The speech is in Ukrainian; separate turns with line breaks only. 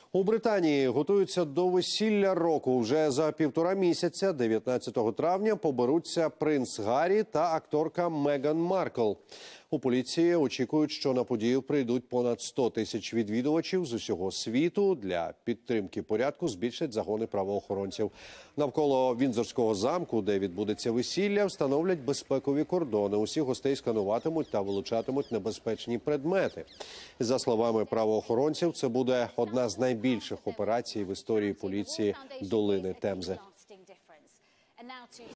У Британії готуються до весілля року. Вже за 1,5 місяця, 19 травня, поберуться принц Гаррі та акторка Меган Маркл. У поліції очікують, що на подію прийдуть понад 100 тисяч відвідувачів з усього світу. Для підтримки порядку збільшать загони правоохоронців. Навколо Віндзорського замку, де відбудеться весілля, встановлять безпекові кордони. Усіх гостей скануватимуть та вилучатимуть небезпечні предмети. За словами правоохоронців, це буде одна з найбільших операцій в історії поліції долини Темзи.